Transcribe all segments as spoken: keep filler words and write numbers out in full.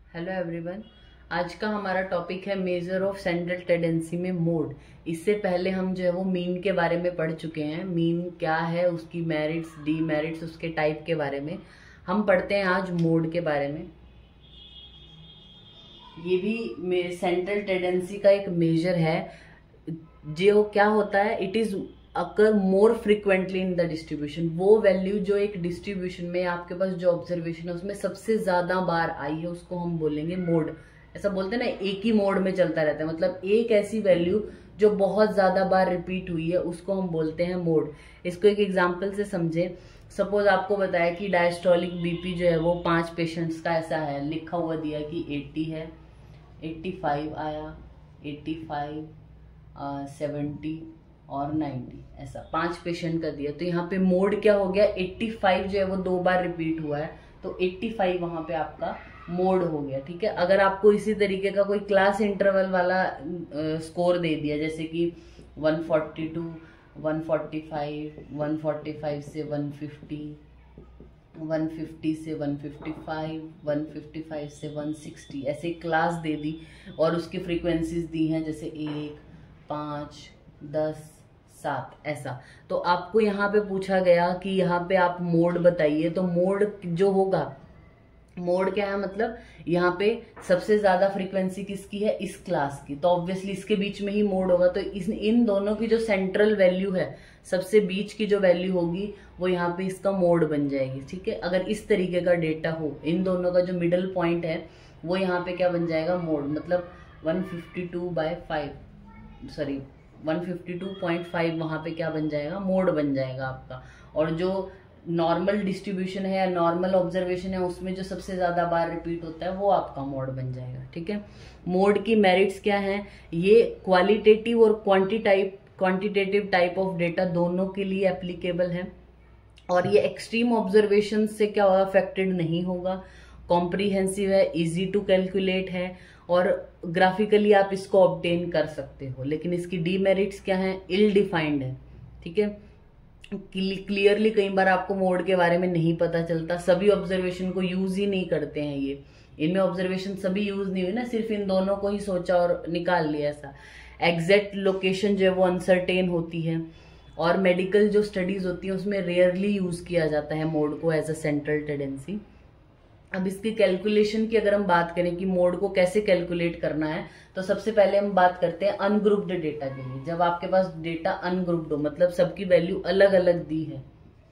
Hello everyone. आज का हमारा टॉपिक है मेजर ऑफ सेंट्रल टेंडेंसी में मोड। इससे पहले हम जो है वो मीन के बारे में पढ़ चुके हैं। मीन क्या है, उसकी मेरिट्स, डीमेरिट्स, उसके टाइप के बारे में हम पढ़ते हैं आज मोड के बारे में। ये भी सेंट्रल टेंडेंसी का एक मेजर है। जो क्या होता है, it is occur more frequently in the distribution. वो वैल्यू जो एक डिस्ट्रीब्यूशन में आपके पास जो ऑब्जर्वेशन है उसमें सबसे ज्यादा बार आई है, उसको हम बोलेंगे मोड। ऐसा बोलते हैं ना, एक ही मोड में चलता रहता है, मतलब एक ऐसी वैल्यू जो बहुत ज्यादा बार रिपीट हुई है उसको हम बोलते हैं मोड। इसको एक एग्जांपल से समझे। सपोज आपको बताया कि डायस्टोलिक बीपी जो है वो पांच पेशेंट्स का ऐसा है, लिखा हुआ दिया कि अस्सी है, पचासी आया, पचासी, सेवेंटी और नाइन्टी, ऐसा पांच पेशेंट का दिया। तो यहाँ पे मोड क्या हो गया, पचासी जो है वो दो बार रिपीट हुआ है, तो पचासी वहां पे आपका मोड हो गया। ठीक है। अगर आपको इसी तरीके का कोई क्लास इंटरवल वाला स्कोर दे दिया, जैसे कि एक सौ बयालीस, एक सौ पैंतालीस, एक सौ पैंतालीस से एक सौ पचास, एक सौ पचास से एक सौ पचपन, एक सौ पचपन से एक सौ साठ, ऐसे क्लास दे दी और उसकी फ्रीक्वेंसीज दी हैं, जैसे एक, पाँच, दस, सात, ऐसा। तो आपको यहाँ पे पूछा गया कि यहाँ पे आप मोड बताइए, तो मोड जो होगा, मोड क्या है, मतलब यहाँ पे सबसे ज्यादा फ्रीक्वेंसी किसकी है, इस क्लास की, तो ऑब्वियसली इसके बीच में ही मोड होगा। तो इस इन दोनों की जो सेंट्रल वैल्यू है, सबसे बीच की जो वैल्यू होगी वो यहाँ पे इसका मोड बन जाएगी। ठीक है। अगर इस तरीके का डेटा हो, इन दोनों का जो मिडल पॉइंट है वो यहाँ पे क्या बन जाएगा, मोड। मतलब one fifty two by five sorry one fifty two point five वहां पे क्या बन जाएगा, मोड बन जाएगा आपका। और जो नॉर्मल डिस्ट्रीब्यूशन है या नॉर्मल ऑब्जर्वेशन है उसमें जो सबसे ज्यादा बार रिपीट होता है वो आपका मोड बन जाएगा। ठीक है। मोड की मेरिट्स क्या है, ये क्वालिटेटिव और quantitative quantitative type of data दोनों के लिए एप्लीकेबल है, और ये एक्सट्रीम ऑब्जर्वेशन से क्या होगा, अफेक्टेड नहीं होगा, कॉम्प्रीहेंसिव है, इजी टू कैलकुलेट है, और ग्राफिकली आप इसको ऑब्टेन कर सकते हो। लेकिन इसकी डीमेरिट्स क्या है, इल डिफाइंड है। ठीक है। क्लियरली कई बार आपको मोड के बारे में नहीं पता चलता, सभी ऑब्जर्वेशन को यूज ही नहीं करते हैं ये, इनमें ऑब्जर्वेशन सभी यूज नहीं हुई ना, सिर्फ इन दोनों को ही सोचा और निकाल लिया ऐसा। एग्जैक्ट लोकेशन जो है वो अनसर्टेन होती है, और मेडिकल जो स्टडीज होती है उसमें रेयरली यूज किया जाता है मोड को एज अ सेंट्रल टेंडेंसी। अब इसकी कैलकुलेशन की अगर हम बात करें कि मोड को कैसे कैलकुलेट करना है, तो सबसे पहले हम बात करते हैं अनग्रुप्ड डेटा के लिए। जब आपके पास डेटा अनग्रुप्ड हो, मतलब सबकी वैल्यू अलग अलग दी है,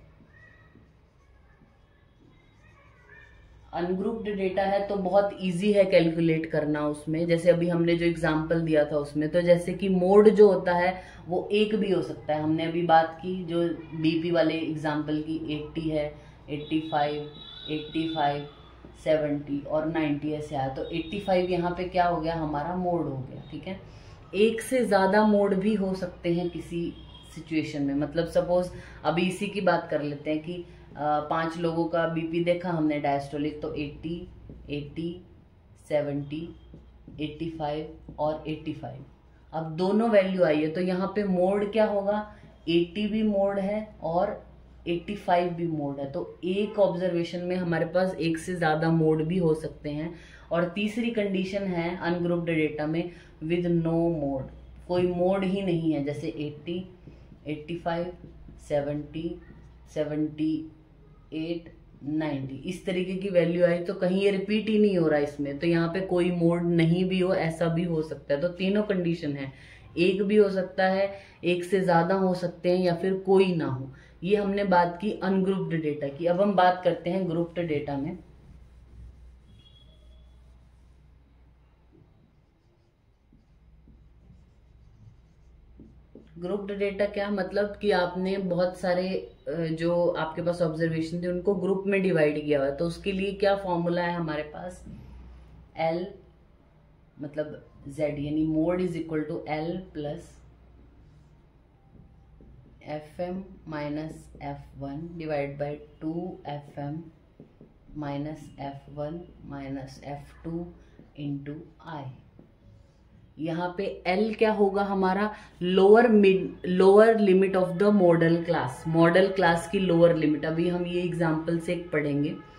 अनग्रुप्ड डेटा है तो बहुत इजी है कैलकुलेट करना उसमें। जैसे अभी हमने जो एग्जांपल दिया था उसमें, तो जैसे कि मोड जो होता है वो एक भी हो सकता है। हमने अभी बात की जो बीपी वाले एग्जांपल की, अस्सी है, पचासी, पचासी, सेवेंटी और नाइन्टी ऐसे आया, तो पचासी यहाँ पे क्या हो गया, हमारा मोड हो गया। ठीक है। एक से ज्यादा मोड भी हो सकते हैं किसी सिचुएशन में। मतलब सपोज अभी इसी की बात कर लेते हैं कि आ, पांच लोगों का बीपी देखा हमने डायस्टोलिक, तो अस्सी, अस्सी, सत्तर, पचासी और पचासी, अब दोनों वैल्यू आई है, तो यहाँ पे मोड क्या होगा, अस्सी भी मोड है और पचासी भी मोड है। तो एक ऑब्जर्वेशन में हमारे पास एक से ज्यादा मोड भी हो सकते हैं। और तीसरी कंडीशन है अनग्रुप्ड डेटा में विद नो मोड, कोई मोड ही नहीं है, जैसे अस्सी, पचासी, सत्तर, अठहत्तर, नब्बे, इस तरीके की वैल्यू आई तो कहीं ये रिपीट ही नहीं हो रहा इसमें, तो यहाँ पे कोई मोड नहीं भी हो, ऐसा भी हो सकता है। तो तीनों कंडीशन है, एक भी हो सकता है, एक से ज्यादा हो सकते हैं, या फिर कोई ना हो। ये हमने बात की अनग्रुप्ड डेटा की। अब हम बात करते हैं ग्रुप्ड डेटा में। ग्रुप्ड डेटा क्या मतलब कि आपने बहुत सारे जो आपके पास ऑब्जर्वेशन थे उनको ग्रुप में डिवाइड किया हुआ है, तो उसके लिए क्या फॉर्मूला है हमारे पास, एल मतलब जेड, यानी mode is equal to L plus F M minus F one divide by two F M minus F one minus F two into I. यहाँ पे L क्या होगा हमारा, lower mid lower limit of the modal class, modal class की lower limit. अभी हम ये example से एक पढ़ेंगे।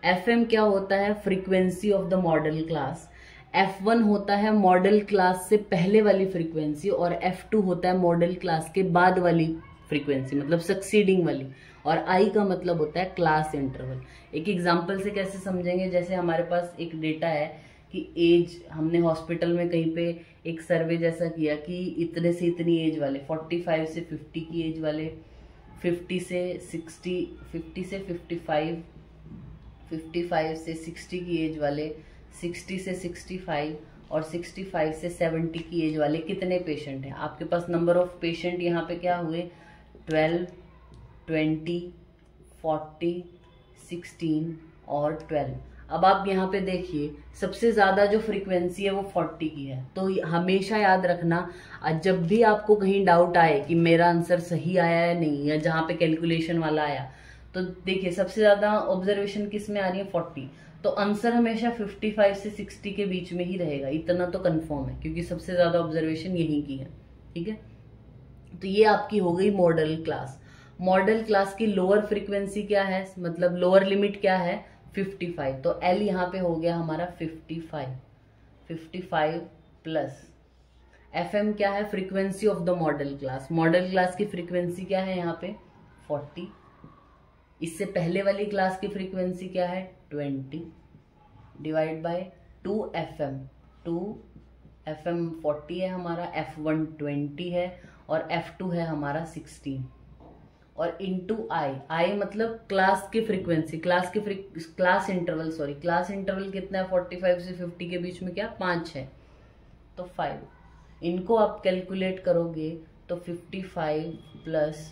एफ एम क्या होता है, frequency of the modal class. F one होता है मॉडल क्लास से पहले वाली फ्रीक्वेंसी, और एफ टू होता है मॉडल क्लास के बाद वाली फ्रीक्वेंसी, मतलब सक्सीडिंग वाली। और आई का मतलब होता है क्लास इंटरवल। एक एग्जांपल से कैसे समझेंगे, जैसे हमारे पास एक डेटा है कि एज, हमने हॉस्पिटल में कहीं पे एक सर्वे जैसा किया कि इतने से इतनी एज वाले, पैंतालीस से पचास की एज वाले, पचास से साठ, पचास से पचपन, पचपन से साठ की एज वाले, साठ से पैंसठ और पैंसठ से सत्तर की एज वाले कितने पेशेंट हैं। आपके पास नंबर ऑफ पेशेंट यहाँ पे क्या हुए, ट्वेल्व, ट्वेंटी, फोर्टी, सिक्सटीन और ट्वेल्व। अब आप यहाँ पे देखिए सबसे ज्यादा जो फ्रीक्वेंसी है वो चालीस की है। तो हमेशा याद रखना, जब भी आपको कहीं डाउट आए कि मेरा आंसर सही आया है नहीं, या जहाँ पे कैलकुलेशन वाला आया, तो देखिए सबसे ज्यादा ऑब्जर्वेशन किस में आ रही है, चालीस। तो आंसर हमेशा पचपन से साठ के बीच में ही रहेगा, इतना तो कंफर्म है, क्योंकि सबसे ज्यादा ऑब्जर्वेशन यहीं की है। ठीक है, तो ये आपकी हो गई मॉडल क्लास। मॉडल क्लास की लोअर फ्रीक्वेंसी क्या है, मतलब लोअर लिमिट क्या है, पचपन। तो एल यहाँ पे हो गया हमारा पचपन, पचपन प्लस एफ एम क्या है, frequency of the modal class. Modal class की फ्रीक्वेंसी क्या है यहाँ पे चालीस। इससे पहले वाली क्लास की फ्रीक्वेंसी क्या है, बीस, divide by two F M. Two F M चालीस है हमारा, एफ वन बीस है और एफ टू है हमारा सोलह, और इनटू आई। आई मतलब क्लास की फ्रीक्वेंसी, क्लास की class interval, sorry class interval कितना है, पैंतालीस से पचास के बीच में क्या, पांच है, तो फाइव। इनको आप कैलकुलेट करोगे तो पचपन प्लस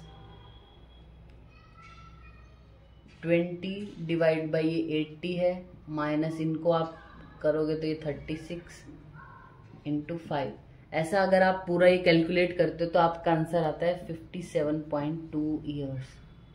बीस डिवाइड बाई ये अस्सी है, माइनस इनको आप करोगे तो ये छत्तीस इंटू फाइव। ऐसा अगर आप पूरा ये कैलकुलेट करते हो तो आपका आंसर आता है सत्तावन पॉइंट टू ईयर्स,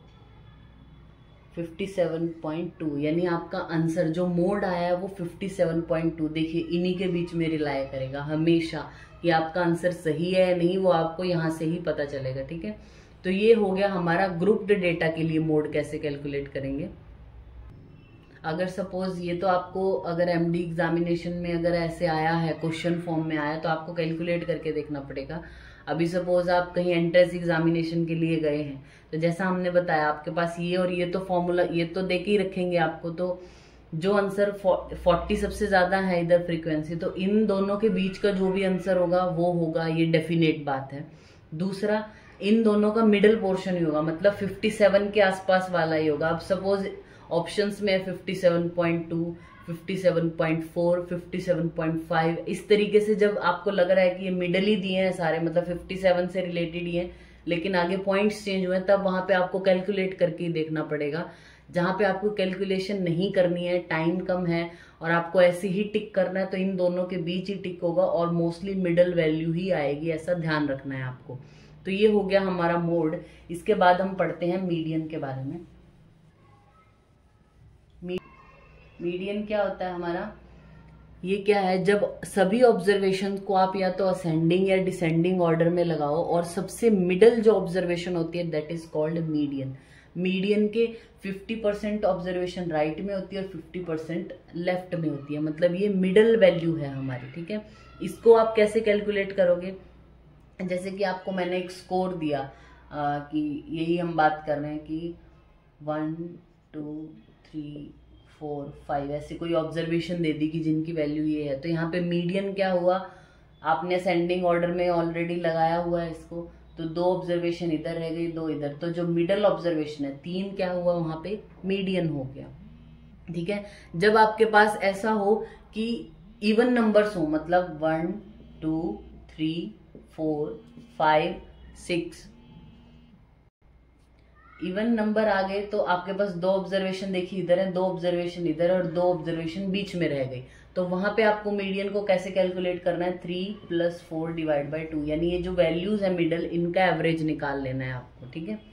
सत्तावन पॉइंट टू, यानी आपका आंसर जो मोड आया है वो सत्तावन पॉइंट टू। देखिए इन्हीं के बीच में रिलाय करेगा हमेशा कि आपका आंसर सही है या नहीं, वो आपको यहाँ से ही पता चलेगा। ठीक है, तो ये हो गया हमारा ग्रुप्ड डेटा के लिए मोड कैसे कैलकुलेट करेंगे। अगर सपोज ये तो आपको अगर एमडी एग्जामिनेशन में अगर ऐसे आया है, क्वेश्चन फॉर्म में आया, तो आपको कैलकुलेट करके देखना पड़ेगा। अभी सपोज आप कहीं एंट्रेंस एग्जामिनेशन के लिए गए हैं, तो जैसा हमने बताया आपके पास ये और ये तो फॉर्मूला ये तो दे के ही रखेंगे आपको, तो जो आंसर चालीस सबसे ज्यादा है इधर फ्रीक्वेंसी, तो इन दोनों के बीच का जो भी आंसर होगा वो होगा, ये डेफिनेट बात है। दूसरा, इन दोनों का मिडिल पोर्शन ही होगा, मतलब सत्तावन के आसपास वाला ही होगा। अब सपोज ऑप्शंस में सत्तावन पॉइंट टू, सत्तावन पॉइंट फोर, सत्तावन पॉइंट फाइव, इस तरीके से जब आपको लग रहा है कि ये मिडिल ही दिए हैं सारे, मतलब सत्तावन से रिलेटेड ही है, लेकिन आगे पॉइंट्स चेंज हुए, तब वहां पे आपको कैलकुलेट करके ही देखना पड़ेगा। जहां पे आपको कैलकुलेशन नहीं करनी है, टाइम कम है और आपको ऐसे ही टिक करना है, तो इन दोनों के बीच ही टिक होगा और मोस्टली मिडिल वैल्यू ही आएगी, ऐसा ध्यान रखना है आपको। तो ये हो गया हमारा मोड। इसके बाद हम पढ़ते हैं मीडियन के बारे में। मीडियन क्या होता है हमारा, ये क्या है, जब सभी ऑब्जर्वेशन को आप या तो असेंडिंग या डिसेंडिंग ऑर्डर में लगाओ और सबसे मिडल जो ऑब्जर्वेशन होती है that is called median. Median के पचास परसेंट ऑब्जर्वेशन राइट में होती है और पचास परसेंट लेफ्ट में होती है, मतलब ये मिडल वैल्यू है हमारी। ठीक है, इसको आप कैसे कैलकुलेट करोगे, जैसे कि आपको मैंने एक स्कोर दिया आ, कि यही हम बात कर रहे हैं कि one two three four five, ऐसे कोई ऑब्जर्वेशन दे दी कि जिनकी वैल्यू ये है, तो यहाँ पे मीडियन क्या हुआ, आपने असेंडिंग ऑर्डर में ऑलरेडी लगाया हुआ है इसको, तो दो ऑब्जर्वेशन इधर रह गई, दो इधर, तो जो मिडल ऑब्जर्वेशन है तीन क्या हुआ वहां पे मीडियन हो गया। ठीक है, जब आपके पास ऐसा हो कि इवन नंबर्स हो, मतलब one two three four five six, even number आ गए, तो आपके पास दो ऑब्जर्वेशन देखिए इधर है, दो ऑब्जर्वेशन इधर और दो ऑब्जर्वेशन बीच में रह गई, तो वहां पे आपको मीडियन को कैसे कैलकुलेट करना है, three plus four divide by two, यानी ये जो वैल्यूज है मिडल, इनका एवरेज निकाल लेना है आपको। ठीक है,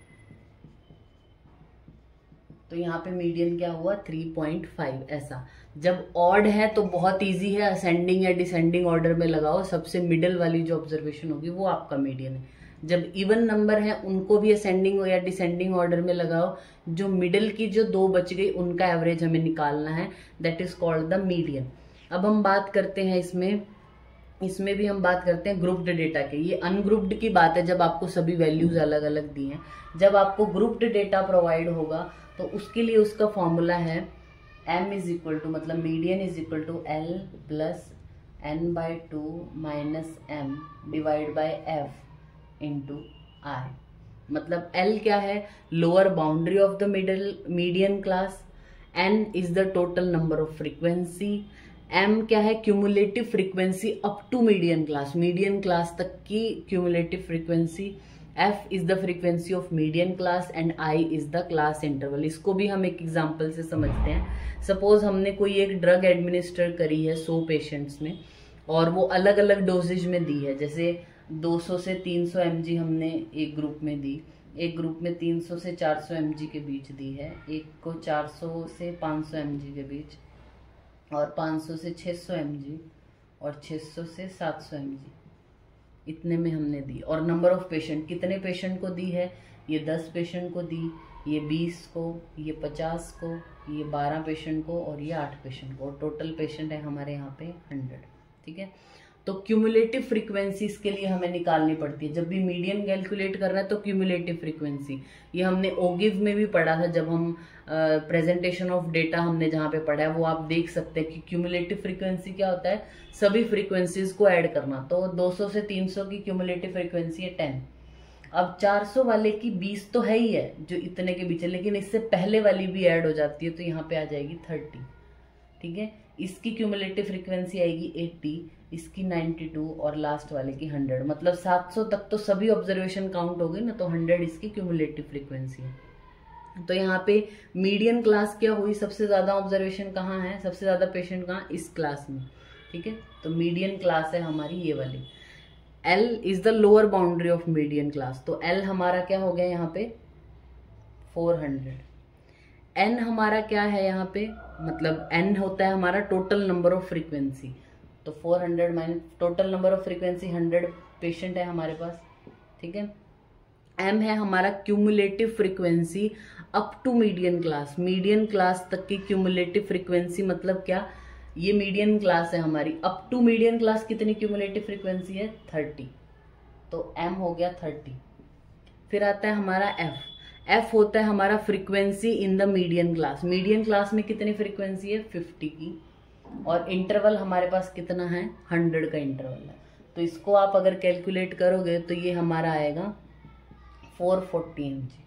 तो यहाँ पे मीडियन क्या हुआ, थ्री पॉइंट फाइव। ऐसा जब ऑड है तो बहुत इजी है, असेंडिंग या डिसेंडिंग ऑर्डर में लगाओ, सबसे मिडल वाली जो ऑब्जर्वेशन होगी वो आपका मीडियन है। जब इवन नंबर है उनको भी असेंडिंग या डिसेंडिंग ऑर्डर में लगाओ, जो मिडिल की जो दो बच गई उनका एवरेज हमें निकालना है, that is called the median. अब हम बात करते हैं इसमें इसमें भी हम बात करते हैं ग्रुप्ड डेटा के। ये अनग्रुप्ड की बात है जब आपको सभी वैल्यूज अलग अलग दी हैं। जब आपको ग्रुप्ड डेटा प्रोवाइड होगा तो उसके लिए उसका फॉर्मूला है m इज इक्वल टू, मतलब median is equal to L plus N by two minus M divide by F into R. मतलब L क्या है, lower boundary of the middle median class, N is the total number of frequency, M क्या है, cumulative frequency up to median class, median class तक की cumulative frequency, F is the frequency of median class and I is the class interval. इसको भी हम एक example से समझते हैं। सपोज हमने कोई एक ड्रग एडमिनिस्टर करी है सौ पेशेंट्स में और वो अलग अलग डोजेज में दी है, जैसे दो सौ से तीन सौ एम जी हमने एक ग्रुप में दी, एक ग्रुप में तीन सौ से चार सौ एम जी के बीच दी है, एक को चार सौ से पाँच सौ एम जी के बीच, और पाँच सौ से छह सौ एम जी, और छह सौ से सात सौ एम जी, इतने में हमने दी। और नंबर ऑफ पेशेंट, कितने पेशेंट को दी है, ये दस पेशेंट को दी, ये बीस को, ये पचास को, ये बारह पेशेंट को, और ये आठ पेशेंट को, और टोटल पेशेंट है हमारे यहाँ पे हंड्रेड। ठीक है, तो क्यूमुलेटिव फ्रीक्वेंसी इसके लिए हमें निकालनी पड़ती है। जब भी मीडियन कैलकुलेट कर रहे हैं तो क्यूमुलेटिव फ्रीक्वेंसी, ये हमने ओगिव में भी पढ़ा था जब हम प्रेजेंटेशन ऑफ डेटा हमने जहाँ पे पढ़ा है, वो आप देख सकते हैं कि क्यूमुलेटिव फ्रीक्वेंसी क्या होता है, सभी फ्रीक्वेंसीज को ऐड करना। तो दो सौ से तीन सौ की क्यूमुलेटिव फ्रीक्वेंसी है टेन। अब चार सौ वाले की बीस तो है ही है जो इतने के बीच है, लेकिन इससे पहले वाली भी ऐड हो जाती है तो यहाँ पे आ जाएगी थर्टी। ठीक है, इसकी क्यूमुलेटिव फ्रीक्वेंसी आएगी अस्सी, इसकी बानवे और लास्ट वाले की हंड्रेड। मतलब सात सौ तक तो सभी ऑब्जर्वेशन काउंट हो गई ना, तो हंड्रेड इसकी क्यूमुलेटिव फ्रीक्वेंसी है। तो यहाँ पे मीडियन क्लास क्या हुई, सबसे ज्यादा ऑब्जर्वेशन कहाँ है, सबसे ज्यादा पेशेंट कहाँ, इस क्लास में। ठीक है, तो मीडियन क्लास है हमारी ये वाली। L is the lower boundary of median class, तो L हमारा क्या हो गया यहाँ पे चार सौ। N हमारा क्या है यहाँ पे, मतलब N होता है हमारा टोटल नंबर ऑफ फ्रीक्वेंसी, तो चार सौ minus total number of frequency hundred patient है हमारे पास। ठीक है, M है हमारा cumulative frequency up to median class, median class तक की क्यूमुलेटिव फ्रीक्वेंसी। मतलब क्या, ये मीडियन क्लास है हमारी, अप टू मीडियन क्लास कितनी क्यूमुलेटिव फ्रीक्वेंसी है, तीस, तो M हो गया तीस। फिर आता है हमारा F, F होता है हमारा frequency in the median class, median class में कितनी फ्रीक्वेंसी है, पचास की, और इंटरवल हमारे पास कितना है, सौ का इंटरवल है। तो इसको आप अगर कैलकुलेट करोगे तो ये हमारा आएगा चार सौ चालीस एम जी।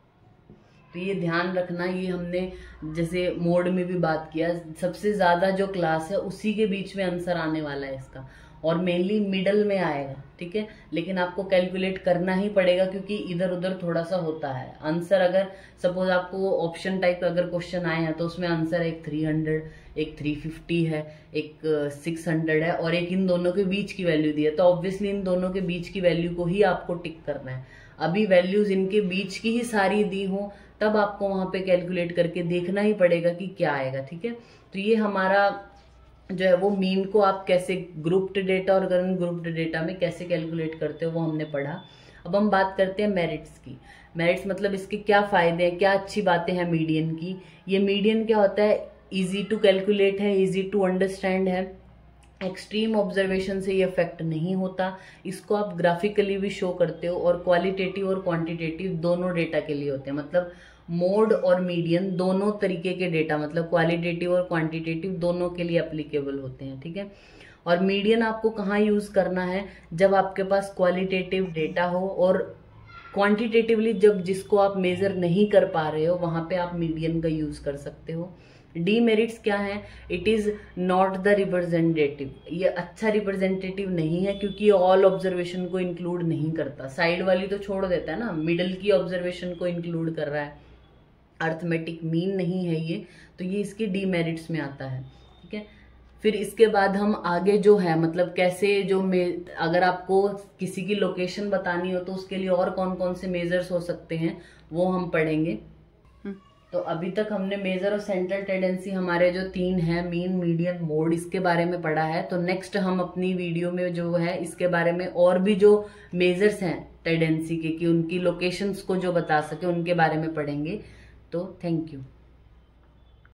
तो ये ध्यान रखना, ये हमने जैसे मोड में भी बात किया, सबसे ज्यादा जो क्लास है उसी के बीच में आंसर आने वाला है इसका, और मेनली मिडल में आएगा। ठीक है, लेकिन आपको कैलकुलेट करना ही पड़ेगा क्योंकि इधर उधर थोड़ा सा होता है आंसर। अगर सपोज आपको ऑप्शन टाइप अगर क्वेश्चन आए हैं तो उसमें आंसर एक तीन सौ, एक तीन सौ पचास है, एक छह सौ है, और एक इन दोनों के बीच की वैल्यू दी है, तो ऑब्वियसली इन दोनों के बीच की वैल्यू को ही आपको टिक करना है। अभी वैल्यूज इनके बीच की ही सारी दी हो तब आपको वहां पे कैलकुलेट करके देखना ही पड़ेगा कि क्या आएगा। ठीक है, तो ये हमारा जो है वो मीन को आप कैसे ग्रुप्ड डेटा और अनग्रुप्ड डेटा में कैसे कैलकुलेट करते हो वो हमने पढ़ा। अब हम बात करते हैं मेरिट्स की। मेरिट्स मतलब इसके क्या फायदे हैं, क्या अच्छी बातें हैं मीडियन की। ये मीडियन क्या होता है, इजी टू कैलकुलेट है, इजी टू अंडरस्टैंड है, एक्सट्रीम ऑब्जर्वेशन से ये इफेक्ट नहीं होता, इसको आप ग्राफिकली भी शो करते हो, और क्वालिटेटिव और क्वांटिटेटिव दोनों डेटा के लिए होते हैं। मतलब मोड और मीडियन दोनों तरीके के डेटा, मतलब क्वालिटेटिव और क्वांटिटेटिव दोनों के लिए एप्लीकेबल होते हैं। ठीक है, और मीडियन आपको कहाँ यूज करना है, जब आपके पास क्वालिटेटिव डेटा हो, और क्वांटिटेटिवली जब जिसको आप मेजर नहीं कर पा रहे हो वहां पे आप मीडियन का यूज कर सकते हो। डीमेरिट्स क्या है, it is not the representative, ये अच्छा रिप्रेजेंटेटिव नहीं है क्योंकि ऑल ऑब्जर्वेशन को इंक्लूड नहीं करता, साइड वाली तो छोड़ देता है ना, मिडल की ऑब्जर्वेशन को इंक्लूड कर रहा है, अर्थमेटिक मीन नहीं है ये, तो ये इसकी डीमेरिट्स में आता है। ठीक है, फिर इसके बाद हम आगे जो है मतलब कैसे जो में अगर आपको किसी की लोकेशन बतानी हो तो उसके लिए और कौन कौन से मेजर्स हो सकते हैं वो हम पढ़ेंगे। तो अभी तक हमने मेजर और सेंट्रल टेंडेंसी हमारे जो तीन है, मीन, मीडियन, मोड, इसके बारे में पढ़ा है। तो नेक्स्ट हम अपनी वीडियो में जो है इसके बारे में और भी जो मेजर्स हैं टेंडेंसी के, कि उनकी लोकेशंस को जो बता सके उनके बारे में पढ़ेंगे। तो थैंक यू।